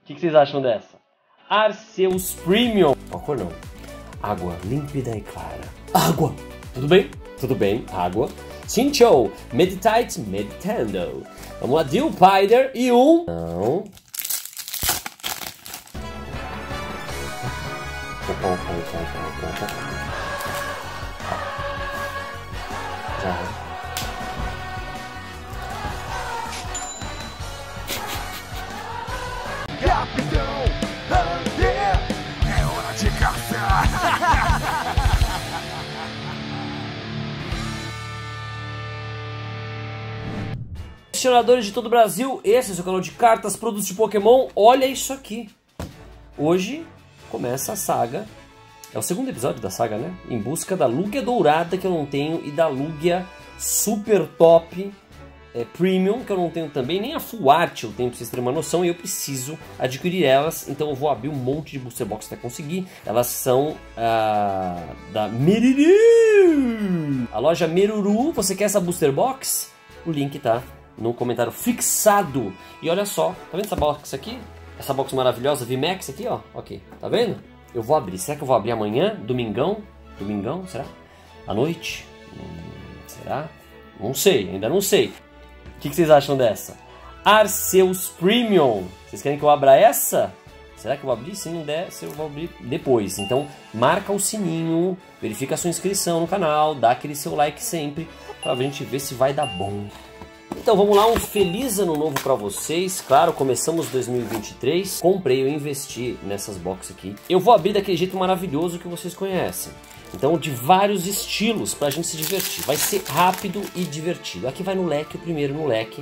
que vocês acham dessa? Arceus Premium. Qual cor não? Água límpida e clara. Água! Tudo bem? Tudo bem, água. Chinchou, Meditate Meditando. Vamos lá, Deal Pider e um... Não. Já. Capitão, é hora de caçar. Colecionadores de todo o Brasil, esse é o seu canal de cartas, produtos de Pokémon. Olha isso aqui. Hoje começa a saga. É o segundo episódio da saga, né? Em busca da Lugia Dourada, que eu não tenho, e da Lugia Super Top Premium, que eu não tenho também. Nem a Full Art eu tenho, pra vocês terem uma noção, e eu preciso adquirir elas. Então eu vou abrir um monte de Booster Box até conseguir. Elas são da Meruru. A loja Meruru. Você quer essa Booster Box? O link tá no comentário fixado. E olha só, tá vendo essa box aqui? Essa box maravilhosa, VMAX aqui, ó. Ok, tá vendo? Eu vou abrir. Será que eu vou abrir amanhã? Domingão? Domingão, será? À noite? Será? Não sei, ainda não sei. O que vocês acham dessa? Arceus Premium. Vocês querem que eu abra essa? Será que eu vou abrir? Se não der, eu vou abrir depois. Então, marca o sininho, verifica a sua inscrição no canal, dá aquele seu like sempre, pra gente ver se vai dar bom. Então vamos lá, um feliz ano novo pra vocês. Claro, começamos 2023. Comprei, eu investi nessas boxes aqui. Eu vou abrir daquele jeito maravilhoso que vocês conhecem. Então, de vários estilos pra gente se divertir. Vai ser rápido e divertido. Aqui vai no leque, o primeiro no leque.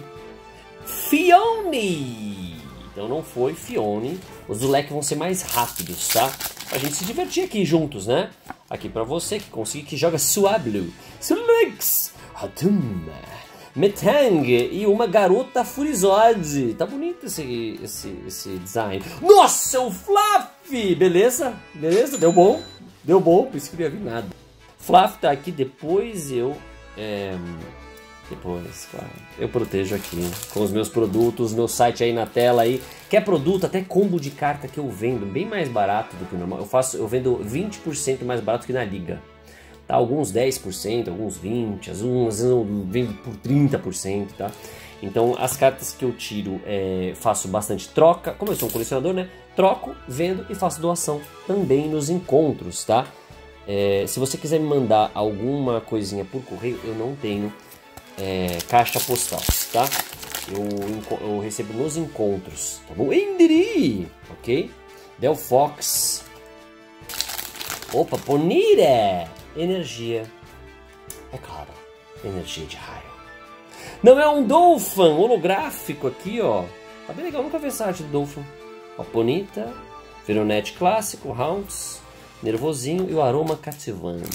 Phione! Então não foi Phione. Os do leque vão ser mais rápidos, tá? Pra gente se divertir aqui juntos, né? Aqui pra você que conseguir, que joga Swablu, Slugs, Hatuma, Metang e uma garota Furizode. Tá bonito esse design. Nossa, o Fluff! Beleza? Beleza? Deu bom? Deu bom, por isso que não ia vir nada. Fluff tá aqui, depois eu... Depois, claro, eu protejo aqui com os meus produtos, meu site aí na tela aí. Quer produto, até combo de carta que eu vendo bem mais barato do que o normal. Eu vendo 20% mais barato que na liga. Tá, alguns 10%, alguns 20%, às vezes eu vendo por 30%, tá? Então as cartas que eu tiro, faço bastante troca. Como eu sou um colecionador, né? Troco, vendo e faço doação também nos encontros, tá? Se você quiser me mandar alguma coisinha por correio, eu não tenho caixa postal, tá? Eu recebo nos encontros, tá bom? Endri, ok? Delphox. Opa, Ponire. Energia. É claro, energia de raio. Não é um Dolphin holográfico aqui, ó. Tá bem legal, nunca vi essa arte do Dolphin. Ó, Bonita, Veronete clássico, Hounds, Nervosinho e o aroma cativante.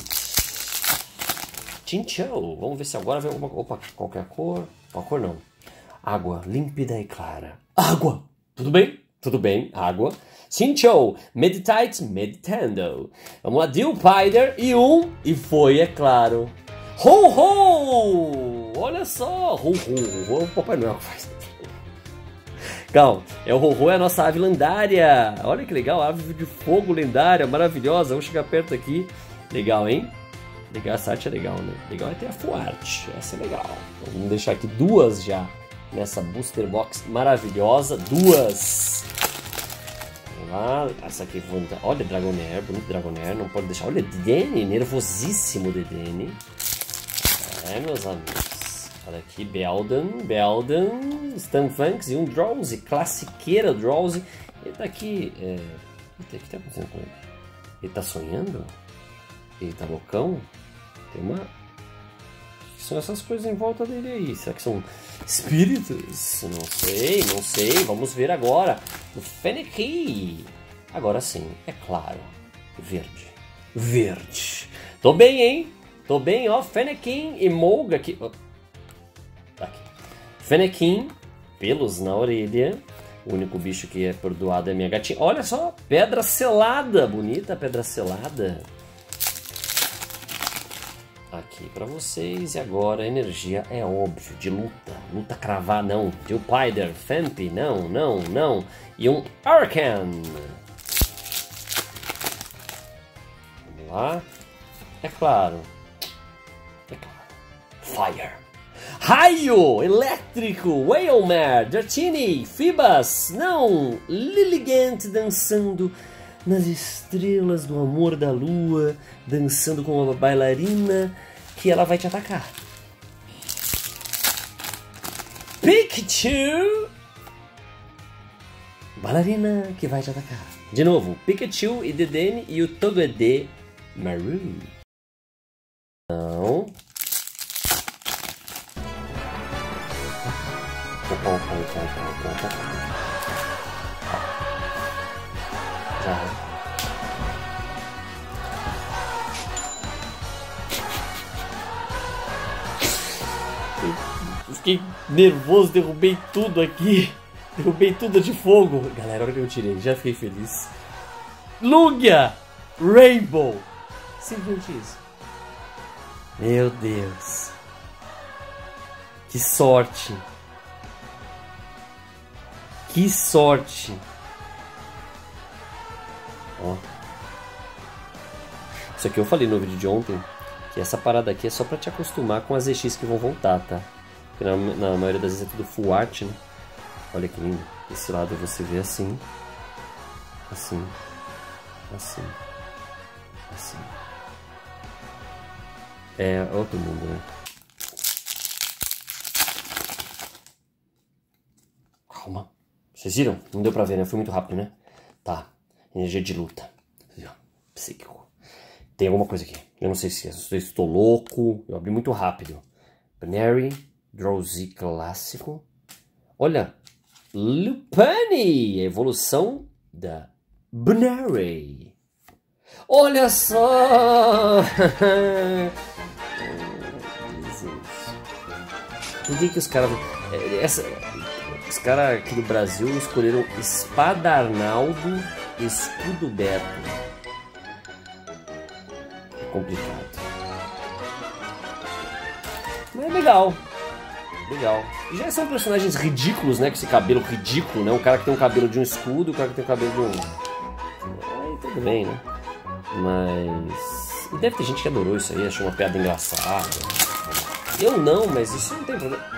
Chinchou. Vamos ver se agora vem alguma... Opa, qualquer cor. Qual cor não? Água límpida e clara. Água! Tudo bem? Tudo bem, água. Chinchou, Meditate Meditando. Vamos lá, Deal Pider e um... E foi, é claro. Ho-Ho! Olha só! Ho-Ho! O Papai Noel faz. Calma, o Ho-Ho é a nossa ave lendária. Olha que legal, ave de fogo lendária, maravilhosa. Vamos chegar perto aqui. Legal, hein? Legal, essa arte é legal, né? Legal é ter a Full Art, essa é legal. Então, vamos deixar aqui duas já nessa Booster Box maravilhosa. Duas! Vamos lá, essa aqui, olha Dragonair, bonito Dragonair, não pode deixar. Olha Dedenne, nervosíssimo Dedenne. Meus amigos. Olha aqui, Belden, Stunfanx e um Drowsy, classiqueira Drowsy. Ele tá aqui, o que tá acontecendo com ele? Ele tá sonhando? Ele tá loucão? Tem uma... O que são essas coisas em volta dele aí? Será que são espíritos? Não sei, não sei. Vamos ver agora. O Fennekin. Agora sim, é claro. Verde. Verde. Tô bem, hein? Tô bem, ó. Fennekin e Molga aqui. Tá aqui. Fennekin, pelos na orelha. O único bicho que é perdoado é minha gatinha. Olha só, pedra selada. Bonita pedra selada. Aqui. aqui pra vocês. E agora a energia é óbvio, de luta. Luta cravar não. De Spider, Famp, não, não, não. E um Arcan. Vamos lá. É claro. Fire. Raio elétrico. Whalemare, Dratini, Phoebus. Não. Lilligant dançando nas estrelas do amor da lua, dançando com uma bailarina que ela vai te atacar. Pikachu! Bailarina que vai te atacar. De novo, Pikachu e Dedenne e o Togedemaru. Não. Já. Eu fiquei nervoso, derrubei tudo aqui. Derrubei tudo de fogo. Galera, olha que eu tirei, já fiquei feliz. Lugia Rainbow. Simplesmente isso. Meu Deus. Que sorte. Que sorte. Ó. Isso aqui eu falei no vídeo de ontem, que essa parada aqui é só pra te acostumar com as EX que vão voltar, tá? Porque na maioria das vezes é tudo full art, né? Olha que lindo. Esse lado você vê assim. Assim. Assim. Assim. É outro mundo, né? Calma. Vocês viram? Não deu pra ver, né? Foi muito rápido, né? Tá. Energia de luta. Psíquico. Tem alguma coisa aqui. Eu não sei se eu estou louco. Eu abri muito rápido. Binary. Drowsy clássico. Olha. Lupani. A evolução da Binary. Olha só. Por que os caras... Os caras aqui do Brasil escolheram Espada Arnaldo, Escudo Beto. É complicado. Mas é legal. Legal. E já são personagens ridículos, né? Com esse cabelo ridículo, né? O cara que tem um cabelo de um escudo, o cara que tem um cabelo de um... Aí tudo bem, né? Mas... E deve ter gente que adorou isso aí, achou uma piada engraçada. Eu não, mas isso não tem problema.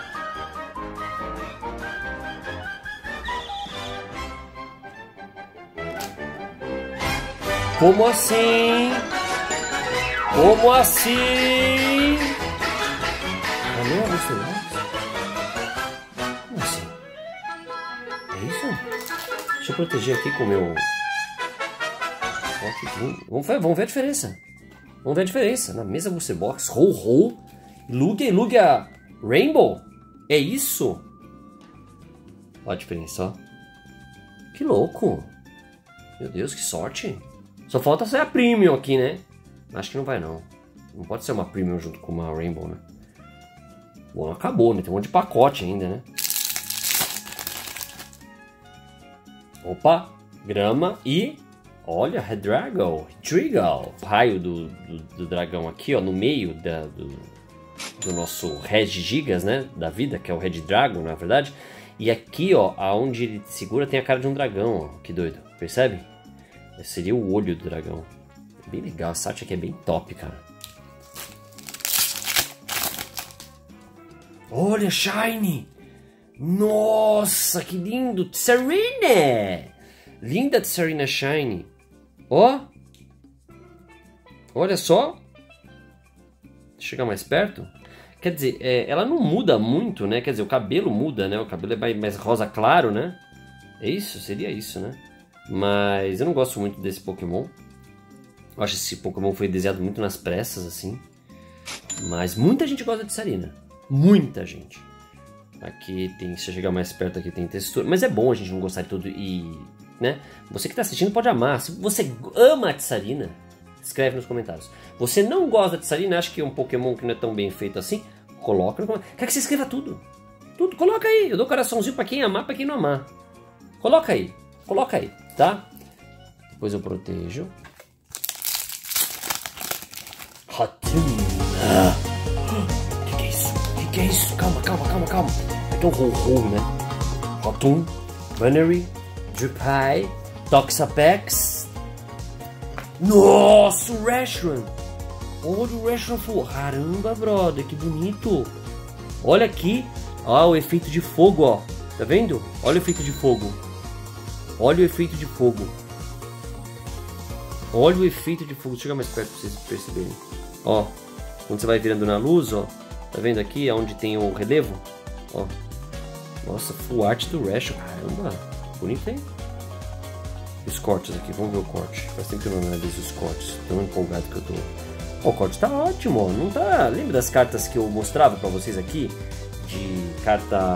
Como assim? Como assim? Alô, você? Como assim? É isso? Deixa eu proteger aqui com o meu... Vamos ver a diferença. Vamos ver a diferença. Na mesa você box, Ho-Ho, Lugia e Lugia Rainbow. É isso? Olha a diferença, ó. Que louco. Meu Deus, que sorte. Só falta ser a Premium aqui, né? Acho que não vai, não. Não pode ser uma Premium junto com uma Rainbow, né? Bom, acabou, né? Tem um monte de pacote ainda, né? Opa! Grama e... Olha, Redragon, Trigal. O raio do dragão aqui, ó, no meio do nosso Red Gigas, né? Da vida, que é o Red Dragon, na verdade. E aqui, ó, aonde ele segura tem a cara de um dragão, ó. Que doido. Percebe? Esse seria o olho do dragão. Bem legal, essa arte aqui é bem top, cara. Olha, Shiny! Nossa, que lindo! Tsarina! Linda Tsarina Shiny. Ó! Olha só! Deixa eu chegar mais perto. Quer dizer, ela não muda muito, né? Quer dizer, o cabelo muda, né? O cabelo é mais rosa claro, né? É isso? Seria isso, né? Mas eu não gosto muito desse Pokémon. Eu acho que esse Pokémon foi desenhado muito nas pressas, assim. Mas muita gente gosta de Tsarina. Muita gente. Aqui tem, se eu chegar mais perto aqui tem textura. Mas é bom a gente não gostar de tudo e... né? Você que está assistindo pode amar. Se você ama a Tsarina, escreve nos comentários. Você não gosta de Tsarina, acha que é um Pokémon que não é tão bem feito assim? Coloca no comentário. Quer que você escreva tudo. Tudo, coloca aí. Eu dou coraçãozinho pra quem amar, pra quem não amar. Coloca aí. Coloca aí, tá? Depois eu protejo. Hatuna. Que é isso? Calma. Aqui é o Ho-Ho, né? Rotom, Bunnery, Drip-High, Toxapex. Nossa, o Reshiram! Olha o Reshiram Full. Caramba, brother, que bonito! Olha aqui, ó, o efeito de fogo, ó. Tá vendo? Olha o efeito de fogo. Olha o efeito de fogo. Olha o efeito de fogo. Chega mais perto pra vocês perceberem. Ó, quando você vai virando na luz, ó. Tá vendo aqui, onde tem o relevo? Ó. Nossa, full art do Reshiram. Caramba, bonito, hein? Os cortes aqui, vamos ver o corte. Faz tempo que eu não analiso os cortes. Tão empolgado que eu tô. Ó, o corte tá ótimo, ó. Não tá... Lembra das cartas que eu mostrava pra vocês aqui? De carta...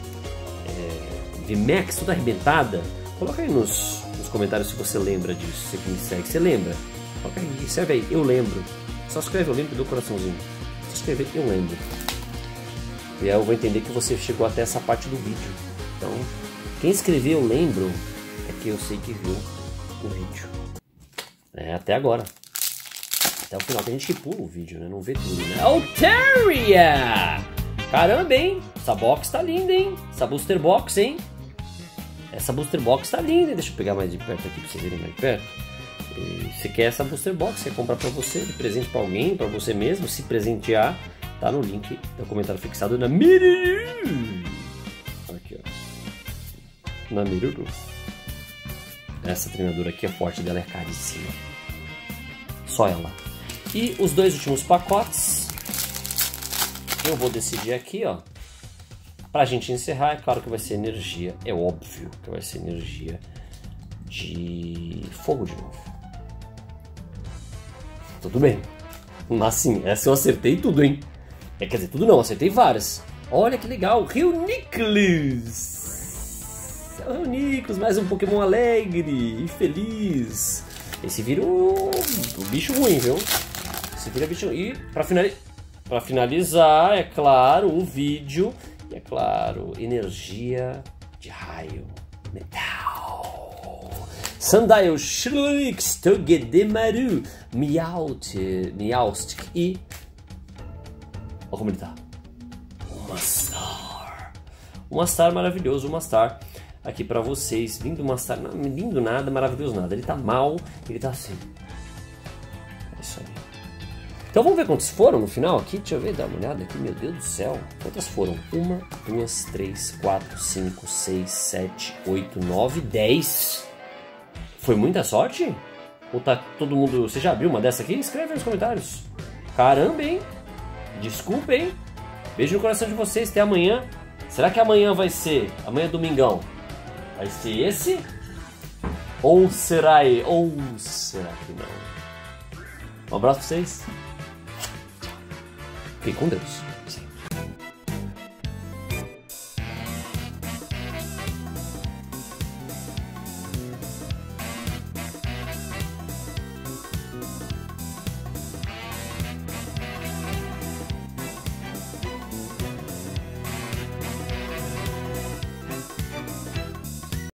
VMAX, toda arrebentada? Coloca aí nos comentários se você lembra disso, você que me segue. Você lembra? Coloca aí, escreve aí, eu lembro. Só escreve eu lembro e dou coraçãozinho. Só escrever eu lembro. E aí eu vou entender que você chegou até essa parte do vídeo. Então, quem escreveu eu lembro, é que eu sei que viu o vídeo. É, até agora. Até o final. Tem gente que pula o vídeo, né? Não vê tudo, né? Altaria! Caramba, hein? Essa box tá linda, hein? Essa booster box, hein? Essa booster box tá linda, hein? Deixa eu pegar mais de perto aqui pra vocês verem mais de perto. E você quer essa booster box, quer comprar pra você, de presente pra alguém, pra você mesmo, se presentear, tá no link do comentário fixado na Miru. Aqui, ó. Na Miru. Essa treinadora aqui, a forte dela é caríssima. Só ela. E os dois últimos pacotes, eu vou decidir aqui, ó. Pra gente encerrar, é claro que vai ser energia. É óbvio que vai ser energia de fogo de novo. Tudo bem. Mas sim, essa eu acertei tudo, hein? Quer dizer, tudo não, acertei várias. Olha que legal, Reuniclus. É o Reuniclus, mais um Pokémon alegre e feliz. Esse vira o bicho ruim, viu? Esse vira bicho ruim. E pra finalizar, é claro, o vídeo. E é claro, energia de raio, metal. Sandile, Shrix, Togedemaru, Meowstic e... Olha como ele tá. Mastar. O Mastar maravilhoso, o Mastar aqui pra vocês. Lindo Mastar, não, lindo nada, maravilhoso nada. Ele tá mal, ele tá assim. É isso aí. Então vamos ver quantos foram no final aqui? Deixa eu ver, dar uma olhada aqui, meu Deus do céu. Quantas foram? 1, 2, 3, 4, 5, 6, 7, 8, 9, 10. Foi muita sorte? Ou tá todo mundo... Você já abriu uma dessa aqui? Escreve aí nos comentários. Caramba, hein? Desculpa, hein? Beijo no coração de vocês, até amanhã. Será que amanhã vai ser? Amanhã é domingão. Vai ser esse? Ou será que não? Um abraço pra vocês. Fiquem com Deus.